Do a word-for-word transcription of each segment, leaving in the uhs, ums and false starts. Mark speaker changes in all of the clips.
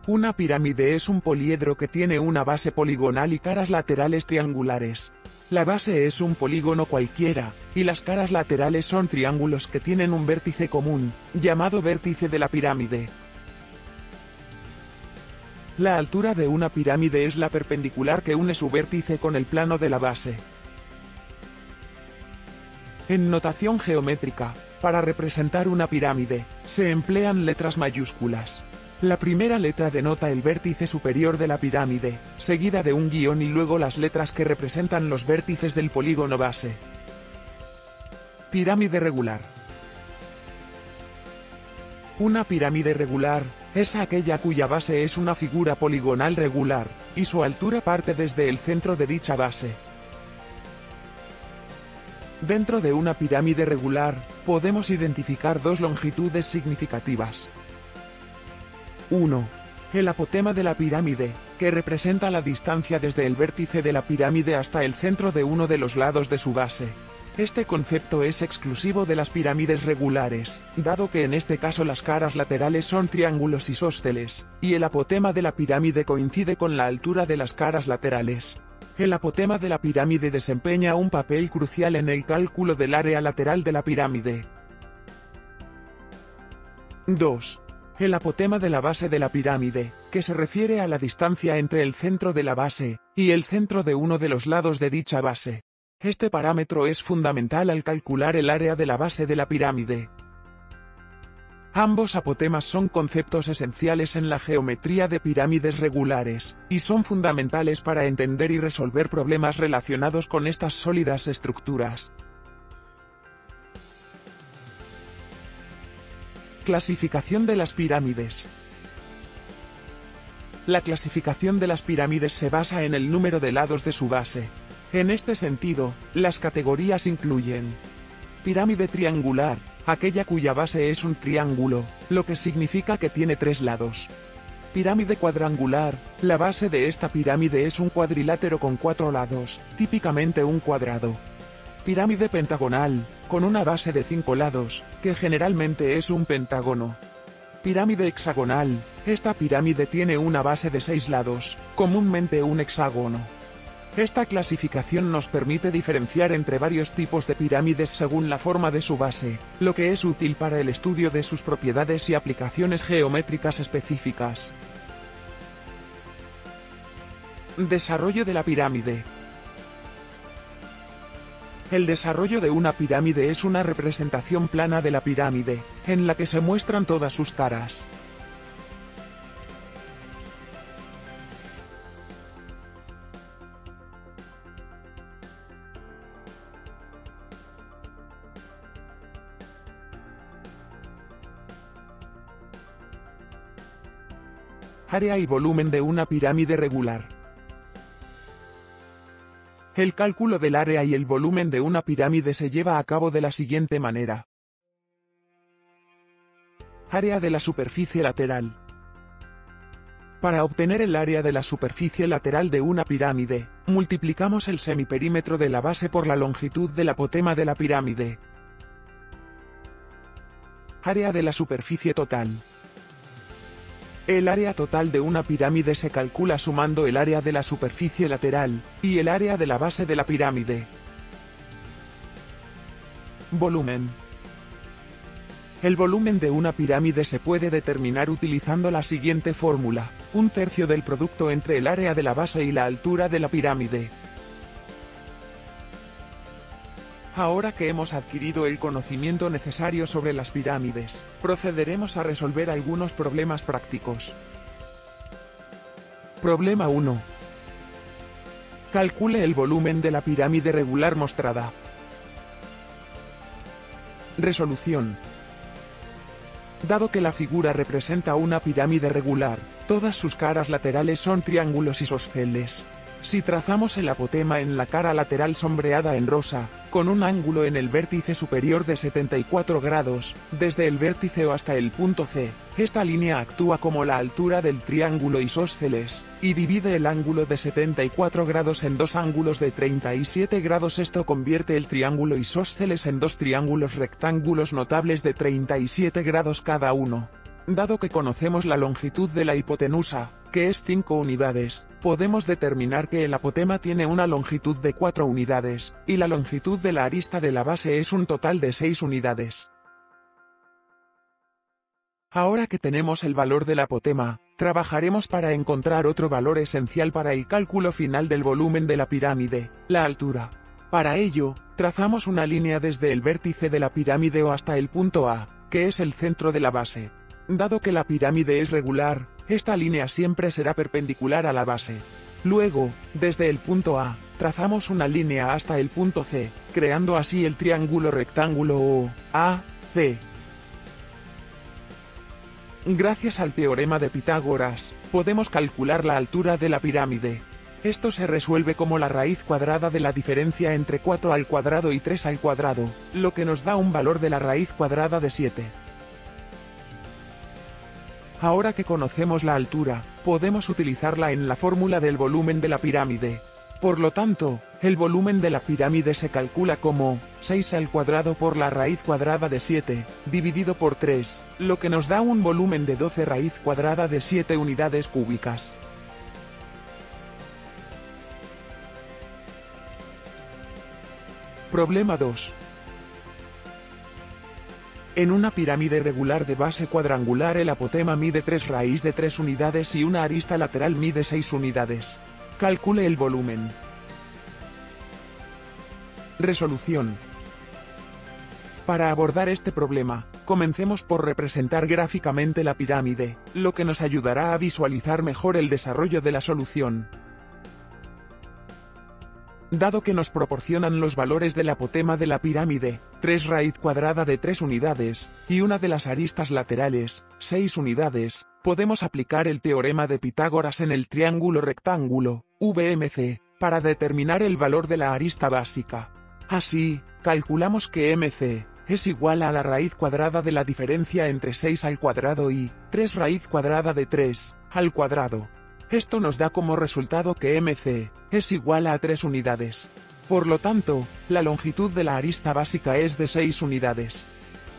Speaker 1: Una pirámide es un poliedro que tiene una base poligonal y caras laterales triangulares. La base es un polígono cualquiera, y las caras laterales son triángulos que tienen un vértice común, llamado vértice de la pirámide. La altura de una pirámide es la perpendicular que une su vértice con el plano de la base. En notación geométrica, para representar una pirámide, se emplean letras mayúsculas. La primera letra denota el vértice superior de la pirámide, seguida de un guión y luego las letras que representan los vértices del polígono base. Pirámide regular. Una pirámide regular es aquella cuya base es una figura poligonal regular, y su altura parte desde el centro de dicha base. Dentro de una pirámide regular, podemos identificar dos longitudes significativas. uno. El apotema de la pirámide, que representa la distancia desde el vértice de la pirámide hasta el centro de uno de los lados de su base. Este concepto es exclusivo de las pirámides regulares, dado que en este caso las caras laterales son triángulos isósceles, y el apotema de la pirámide coincide con la altura de las caras laterales. El apotema de la pirámide desempeña un papel crucial en el cálculo del área lateral de la pirámide. dos. El apotema de la base de la pirámide, que se refiere a la distancia entre el centro de la base y el centro de uno de los lados de dicha base. Este parámetro es fundamental al calcular el área de la base de la pirámide. Ambos apotemas son conceptos esenciales en la geometría de pirámides regulares, y son fundamentales para entender y resolver problemas relacionados con estas sólidas estructuras. Clasificación de las pirámides. La clasificación de las pirámides se basa en el número de lados de su base. En este sentido, las categorías incluyen: pirámide triangular, aquella cuya base es un triángulo, lo que significa que tiene tres lados. Pirámide cuadrangular, la base de esta pirámide es un cuadrilátero con cuatro lados, típicamente un cuadrado. Pirámide pentagonal, con una base de cinco lados, que generalmente es un pentágono. Pirámide hexagonal, esta pirámide tiene una base de seis lados, comúnmente un hexágono. Esta clasificación nos permite diferenciar entre varios tipos de pirámides según la forma de su base, lo que es útil para el estudio de sus propiedades y aplicaciones geométricas específicas. Desarrollo de la pirámide. El desarrollo de una pirámide es una representación plana de la pirámide, en la que se muestran todas sus caras. Área y volumen de una pirámide regular. El cálculo del área y el volumen de una pirámide se lleva a cabo de la siguiente manera. Área de la superficie lateral. Para obtener el área de la superficie lateral de una pirámide, multiplicamos el semiperímetro de la base por la longitud del apotema de la pirámide. Área de la superficie total. El área total de una pirámide se calcula sumando el área de la superficie lateral y el área de la base de la pirámide. Volumen. El volumen de una pirámide se puede determinar utilizando la siguiente fórmula: un tercio del producto entre el área de la base y la altura de la pirámide. Ahora que hemos adquirido el conocimiento necesario sobre las pirámides, procederemos a resolver algunos problemas prácticos. Problema uno. Calcule el volumen de la pirámide regular mostrada. Resolución. Dado que la figura representa una pirámide regular, todas sus caras laterales son triángulos isósceles. Si trazamos el apotema en la cara lateral sombreada en rosa, con un ángulo en el vértice superior de setenta y cuatro grados, desde el vértice O hasta el punto C, esta línea actúa como la altura del triángulo isósceles, y divide el ángulo de setenta y cuatro grados en dos ángulos de treinta y siete grados. Esto convierte el triángulo isósceles en dos triángulos rectángulos notables de treinta y siete grados cada uno. Dado que conocemos la longitud de la hipotenusa, que es cinco unidades, podemos determinar que el apotema tiene una longitud de cuatro unidades, y la longitud de la arista de la base es un total de seis unidades. Ahora que tenemos el valor del apotema, trabajaremos para encontrar otro valor esencial para el cálculo final del volumen de la pirámide, la altura. Para ello, trazamos una línea desde el vértice de la pirámide O hasta el punto A, que es el centro de la base. Dado que la pirámide es regular, esta línea siempre será perpendicular a la base. Luego, desde el punto A, trazamos una línea hasta el punto C, creando así el triángulo rectángulo O A C. Gracias al teorema de Pitágoras, podemos calcular la altura de la pirámide. Esto se resuelve como la raíz cuadrada de la diferencia entre cuatro al cuadrado y tres al cuadrado, lo que nos da un valor de la raíz cuadrada de siete. Ahora que conocemos la altura, podemos utilizarla en la fórmula del volumen de la pirámide. Por lo tanto, el volumen de la pirámide se calcula como seis al cuadrado por la raíz cuadrada de siete, dividido por tres, lo que nos da un volumen de doce raíz cuadrada de siete unidades cúbicas. Problema dos. En una pirámide regular de base cuadrangular el apotema mide tres raíz de tres unidades y una arista lateral mide seis unidades. Calcule el volumen. Resolución. Para abordar este problema, comencemos por representar gráficamente la pirámide, lo que nos ayudará a visualizar mejor el desarrollo de la solución. Dado que nos proporcionan los valores del apotema de la pirámide, tres raíz cuadrada de tres unidades, y una de las aristas laterales, seis unidades, podemos aplicar el teorema de Pitágoras en el triángulo rectángulo, V M C, para determinar el valor de la arista básica. Así, calculamos que M C es igual a la raíz cuadrada de la diferencia entre seis al cuadrado y tres raíz cuadrada de tres al cuadrado. Esto nos da como resultado que M C es igual a tres unidades. Por lo tanto, la longitud de la arista básica es de seis unidades.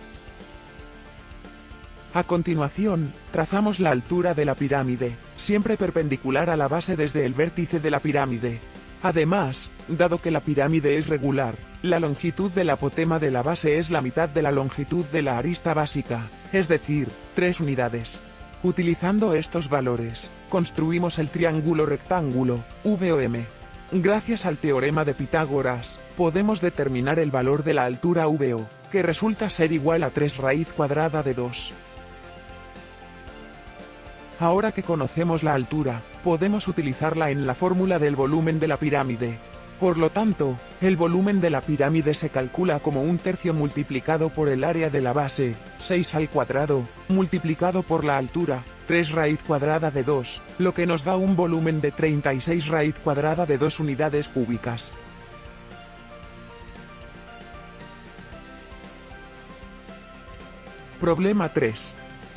Speaker 1: A continuación, trazamos la altura de la pirámide, siempre perpendicular a la base desde el vértice de la pirámide. Además, dado que la pirámide es regular, la longitud del apotema de la base es la mitad de la longitud de la arista básica, es decir, tres unidades. Utilizando estos valores, construimos el triángulo rectángulo, V O M. Gracias al teorema de Pitágoras, podemos determinar el valor de la altura V O, que resulta ser igual a tres raíz cuadrada de dos. Ahora que conocemos la altura, podemos utilizarla en la fórmula del volumen de la pirámide. Por lo tanto, el volumen de la pirámide se calcula como un tercio multiplicado por el área de la base, seis al cuadrado, multiplicado por la altura, tres raíz cuadrada de dos, lo que nos da un volumen de treinta y seis raíz cuadrada de dos unidades cúbicas. Problema tres.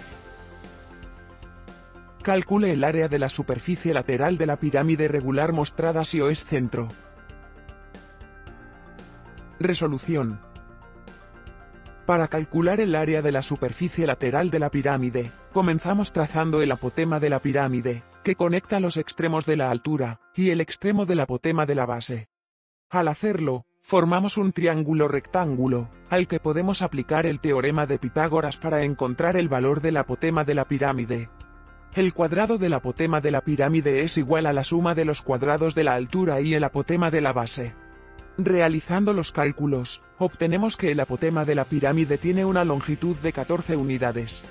Speaker 1: Calcule el área de la superficie lateral de la pirámide regular mostrada si O es centro. Resolución. Para calcular el área de la superficie lateral de la pirámide, comenzamos trazando el apotema de la pirámide, que conecta los extremos de la altura, y el extremo del apotema de la base. Al hacerlo, formamos un triángulo rectángulo, al que podemos aplicar el teorema de Pitágoras para encontrar el valor del apotema de la pirámide. El cuadrado del apotema de la pirámide es igual a la suma de los cuadrados de la altura y el apotema de la base. Realizando los cálculos, obtenemos que el apotema de la pirámide tiene una longitud de catorce unidades.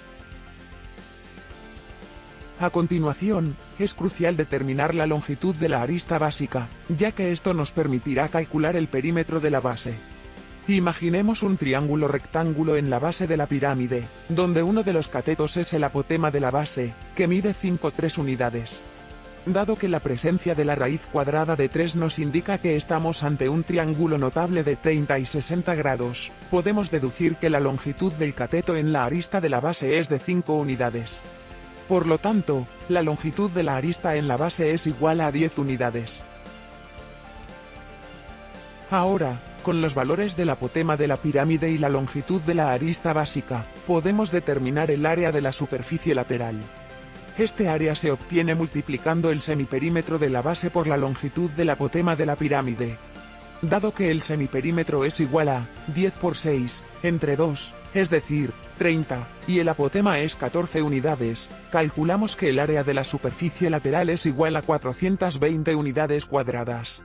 Speaker 1: A continuación, es crucial determinar la longitud de la arista básica, ya que esto nos permitirá calcular el perímetro de la base. Imaginemos un triángulo rectángulo en la base de la pirámide, donde uno de los catetos es el apotema de la base, que mide cinco tres unidades. Dado que la presencia de la raíz cuadrada de tres nos indica que estamos ante un triángulo notable de treinta y sesenta grados, podemos deducir que la longitud del cateto en la arista de la base es de cinco unidades. Por lo tanto, la longitud de la arista en la base es igual a diez unidades. Ahora, Con los valores del apotema de la pirámide y la longitud de la arista básica, podemos determinar el área de la superficie lateral. Este área se obtiene multiplicando el semiperímetro de la base por la longitud del apotema de la pirámide. Dado que el semiperímetro es igual a diez por seis, entre dos, es decir, treinta, y el apotema es catorce unidades, calculamos que el área de la superficie lateral es igual a cuatrocientas veinte unidades cuadradas.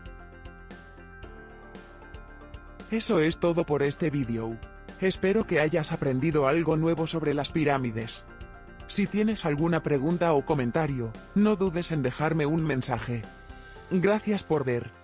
Speaker 1: Eso es todo por este vídeo. Espero que hayas aprendido algo nuevo sobre las pirámides. Si tienes alguna pregunta o comentario, no dudes en dejarme un mensaje. Gracias por ver.